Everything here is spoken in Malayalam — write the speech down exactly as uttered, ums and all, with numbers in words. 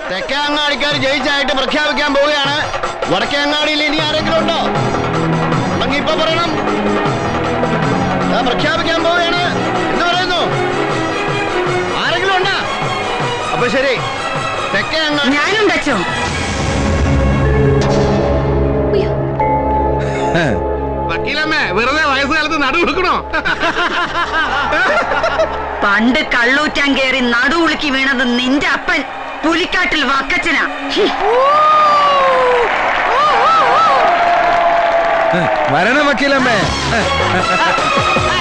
തെക്കേങ്ങാടിക്കാർ ജയിച്ചായിട്ട് പ്രഖ്യാപിക്കാൻ പോവുകയാണ്. വടക്കേങ്ങാടിയിൽ ഇനി ആരെങ്കിലും ഉണ്ടോ? ഉണ്ടെങ്കിൽ ഇപ്പൊ പറയണം. പ്രഖ്യാപിക്കാൻ പോവുകയാണ് എന്ന് പറയുന്നു. ആരെങ്കിലും ഉണ്ടോ? അപ്പൊ ശരി, തെക്കേങ്ങാടി. ഞാനുണ്ടോ? വക്കീലമ്മേ, വെറുതെ വയസ്സുകാലത്ത് നടു കൊടുക്കണോ? പണ്ട് കള്ളൂറ്റാൻ കയറി നടുവുളുക്കി വീണത് നിന്റെ അപ്പൻ പുലിക്കാട്ടിൽ വക്കച്ചനാ. വരണം വക്കീലമ്മേ.